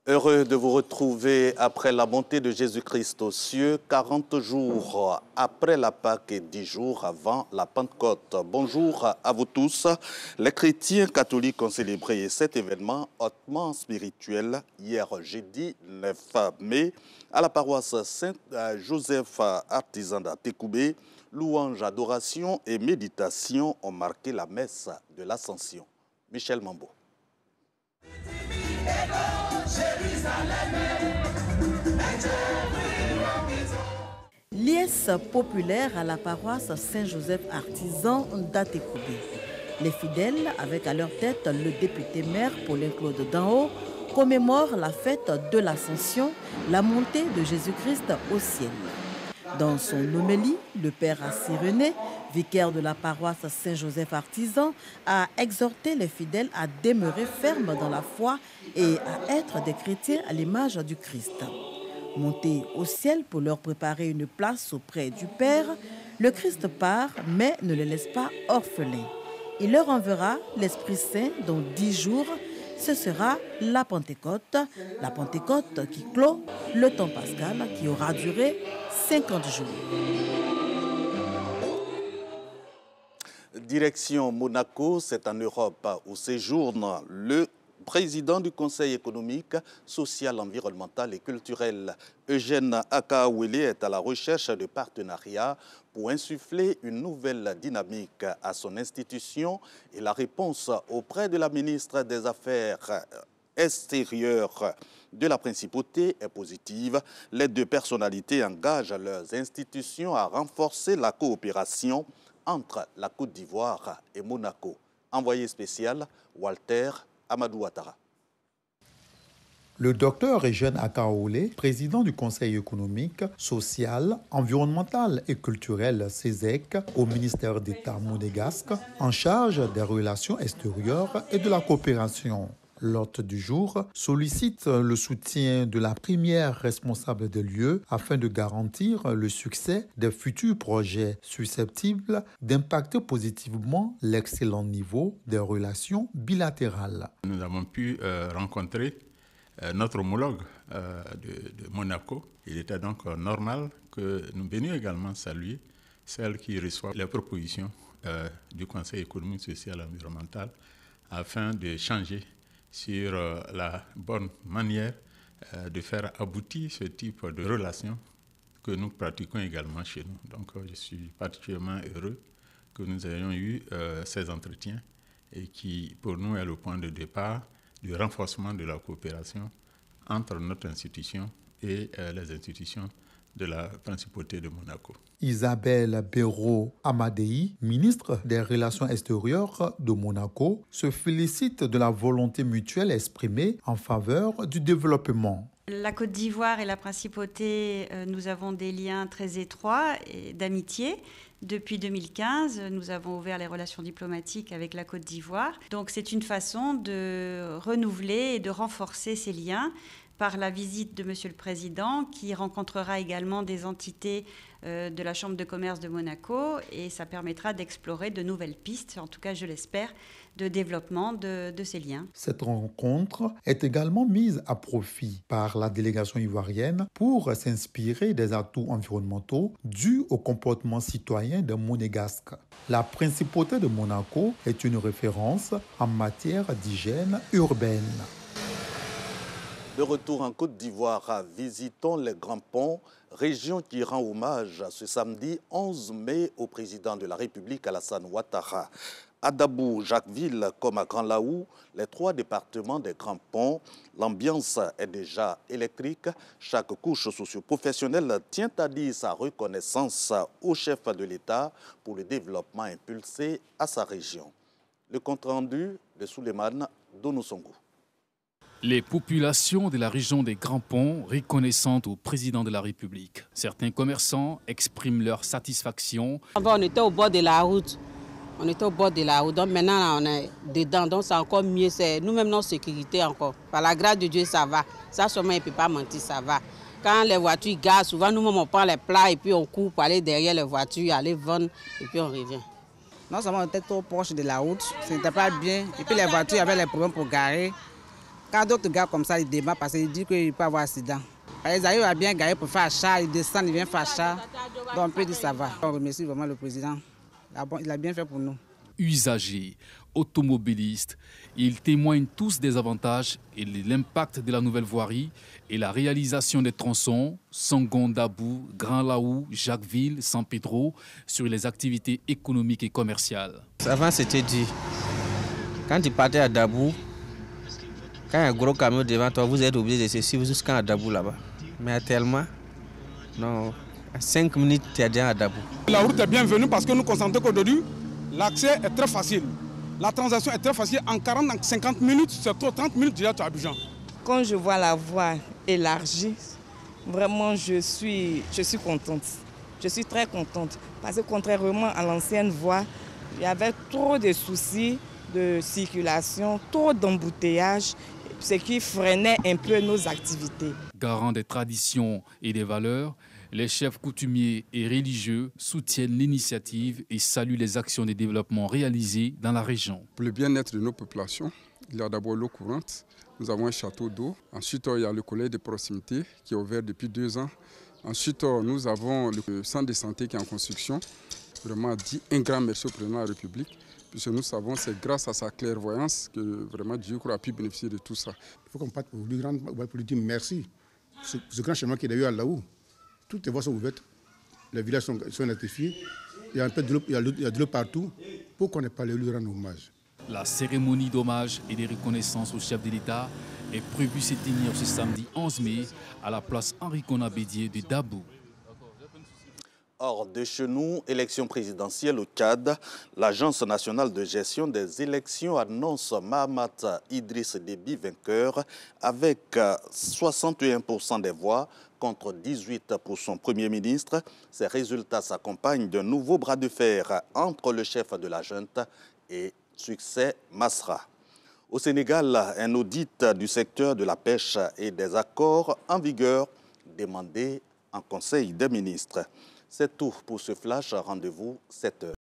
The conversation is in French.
Heureux de vous retrouver après la montée de Jésus-Christ aux cieux, 40 jours après la Pâque et 10 jours avant la Pentecôte. Bonjour à vous tous. Les chrétiens catholiques ont célébré cet événement hautement spirituel hier jeudi 9 mai à la paroisse Saint-Joseph artisan d'Atekoubé. Louanges, adoration et méditation ont marqué la messe de l'Ascension. Michel Mambo. Liesse populaire à la paroisse Saint-Joseph artisan d'Atekoubé. Les fidèles, avec à leur tête le député maire Paulin-Claude Danhaut, commémorent la fête de l'Ascension, la montée de Jésus-Christ au ciel. Dans son homélie, le père Assis-René, vicaire de la paroisse Saint-Joseph artisan, a exhorté les fidèles à demeurer fermes dans la foi et à être des chrétiens à l'image du Christ. Monté au ciel pour leur préparer une place auprès du Père, le Christ part mais ne les laisse pas orphelins. Il leur enverra l'Esprit Saint dans 10 jours. Ce sera la Pentecôte qui clôt le temps pascal qui aura duré 50 jours. Direction Monaco, c'est en Europe où séjourne le président du Conseil économique, social, environnemental et culturel. Eugène Akaouele est à la recherche de partenariats pour insuffler une nouvelle dynamique à son institution et la réponse auprès de la ministre des Affaires extérieures de la principauté est positive. Les deux personnalités engagent leurs institutions à renforcer la coopération entre la Côte d'Ivoire et Monaco. Envoyé spécial, Walter Amadou Ouattara. Le docteur Eugène Akaouele, président du Conseil économique, social, environnemental et culturel CESEC au ministère d'État monégasque, en charge des relations extérieures et de la coopération. L'hôte du jour sollicite le soutien de la première responsable des lieux afin de garantir le succès des futurs projets susceptibles d'impacter positivement l'excellent niveau des relations bilatérales. Nous avons pu rencontrer notre homologue de Monaco. Il était donc normal que nous venions également saluer celle qui reçoit les propositions du Conseil économique, social et environnemental afin de changer sur la bonne manière de faire aboutir ce type de relations que nous pratiquons également chez nous. Donc je suis particulièrement heureux que nous ayons eu ces entretiens et qui pour nous est le point de départ du renforcement de la coopération entre notre institution et les institutions de la principauté de Monaco. Isabelle Béraud-Amadei, ministre des Relations extérieures de Monaco, se félicite de la volonté mutuelle exprimée en faveur du développement. La Côte d'Ivoire et la principauté, nous avons des liens très étroits et d'amitié. Depuis 2015, nous avons ouvert les relations diplomatiques avec la Côte d'Ivoire. Donc c'est une façon de renouveler et de renforcer ces liens par la visite de Monsieur le Président, qui rencontrera également des entités de la Chambre de commerce de Monaco, et ça permettra d'explorer de nouvelles pistes, en tout cas je l'espère, de développement de ces liens. Cette rencontre est également mise à profit par la délégation ivoirienne pour s'inspirer des atouts environnementaux dus au comportement citoyen des Monégasques. La principauté de Monaco est une référence en matière d'hygiène urbaine. De retour en Côte d'Ivoire, visitons les Grands Ponts, région qui rend hommage ce samedi 11 mai au président de la République Alassane Ouattara. À Dabou, Jacquesville comme à Grand Laou, les 3 départements des Grands Ponts, l'ambiance est déjà électrique. Chaque couche socio-professionnelle tient à dire sa reconnaissance au chef de l'État pour le développement impulsé à sa région. Le compte-rendu de Souleymane Donosongou. Les populations de la région des Grands Ponts reconnaissantes au président de la République. Certains commerçants expriment leur satisfaction. Avant, on était au bord de la route. Donc maintenant, on est dedans. Donc c'est encore mieux. C'est nous-mêmes notre sécurité encore. Par la grâce de Dieu, ça va. Ça, seulement, il ne peut pas mentir, ça va. Quand les voitures gazent, souvent, nous-mêmes, on prend les plats et puis on court pour aller derrière les voitures, aller vendre et puis on revient. Non seulement on était trop proche de la route, ce n'était pas bien. Et puis les voitures avaient les problèmes pour garer. Quand d'autres gars comme ça, ils débattent parce qu'ils disent qu'il peut y avoir accident. Ils arrivent à bien gagner pour faire achat, ils descendent, ils viennent faire achat. Donc on peut dire ça va. On remercie vraiment le président. Il a bien fait pour nous. Usagers, automobilistes, ils témoignent tous des avantages et de l'impact de la nouvelle voirie et la réalisation des tronçons Sangon-Dabou, Grand-Laou, Jacquesville, San Pedro sur les activités économiques et commerciales. Avant, c'était dit, quand tu partais à Dabou, quand il y a un gros camion devant toi, vous êtes obligé de se suivre jusqu'à Dabou là-bas. Mais actuellement, non, à 5 minutes, tu es déjà à Dabou. La route est bienvenue parce que nous constatons qu'aujourd'hui, l'accès est très facile. La transaction est très facile. En 40-50 minutes, c'est 30 minutes déjà tu es à Abidjan. Quand je vois la voie élargie, vraiment je suis contente. Je suis très contente parce que contrairement à l'ancienne voie, il y avait trop de soucis de circulation, trop d'embouteillages, ce qui freinait un peu nos activités. Garant des traditions et des valeurs, les chefs coutumiers et religieux soutiennent l'initiative et saluent les actions de développement réalisées dans la région. Pour le bien-être de nos populations, il y a d'abord l'eau courante. Nous avons un château d'eau. Ensuite, il y a le collège de proximité qui est ouvert depuis 2 ans. Ensuite, nous avons le centre de santé qui est en construction. Vraiment, dit un grand merci au président de la République. Puisque nous savons que c'est grâce à sa clairvoyance que vraiment Dieu a pu bénéficier de tout ça. Il faut qu'on parte pour lui dire merci pour ce grand chemin qu'il y a eu à Laou. Toutes les voies sont ouvertes, les villages sont électrifiés, il y a un peu de l'eau, il y a de l'eau partout. Pourquoi ne pas lui rendre hommage? La cérémonie d'hommage et de reconnaissance au chef de l'État est prévue se tenir ce samedi 11 mai à la place Henri-Konan Bédié de Dabou. Hors de chez nous, élection présidentielle au CAD, l'Agence nationale de gestion des élections annonce Mahamat Idriss Déby vainqueur avec 61% des voix contre 18% pour son Premier ministre. Ces résultats s'accompagnent d'un nouveau bras de fer entre le chef de la junte et Succès Masra. Au Sénégal, un audit du secteur de la pêche et des accords en vigueur demandé en Conseil des ministres. C'est tout pour ce flash. Rendez-vous 7h.